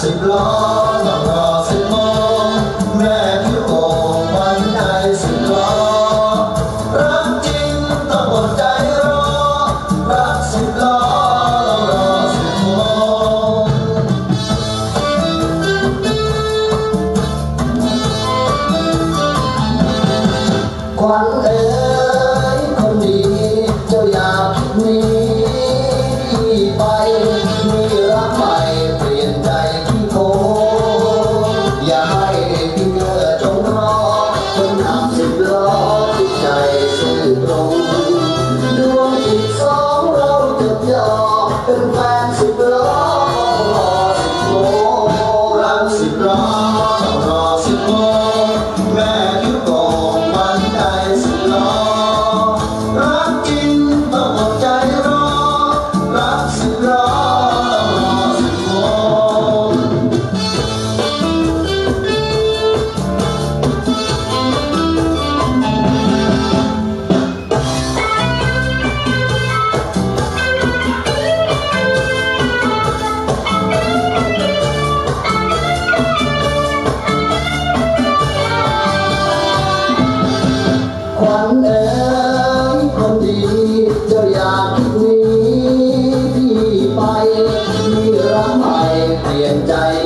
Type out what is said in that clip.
สิบล้อต้องรอ10 โมงแม่คิ้วโก่งวันใจ10 ล้อรักจริงต้องอดใจรอรัก10 ล้อต้องรอ10 โมงขวัญเอ๋ยคนดีเจ้าอยากคิดหนีพี่ไปมีรักใหม่เปลี่ยนใจที่โกอย่าให้พี่เมื่อจงรอคนขับ10 ล้อที่ใจซื่อตรงดวงจิตสองเราจะยอมเป็นแฟน10 ล้อรอ10 โมงรัก10 ล้อต้องรอ10 โมงแม่คิ้วโก่งวันใจ10 ล้อรักจริงต้องอดใจรอรัก10 ล้อต้องรอ10 โมงขวัญเอ๋ยคนดีเจ้าอยากคิดหนีพี่ไปมีรักใหม่เปลี่ยนใจ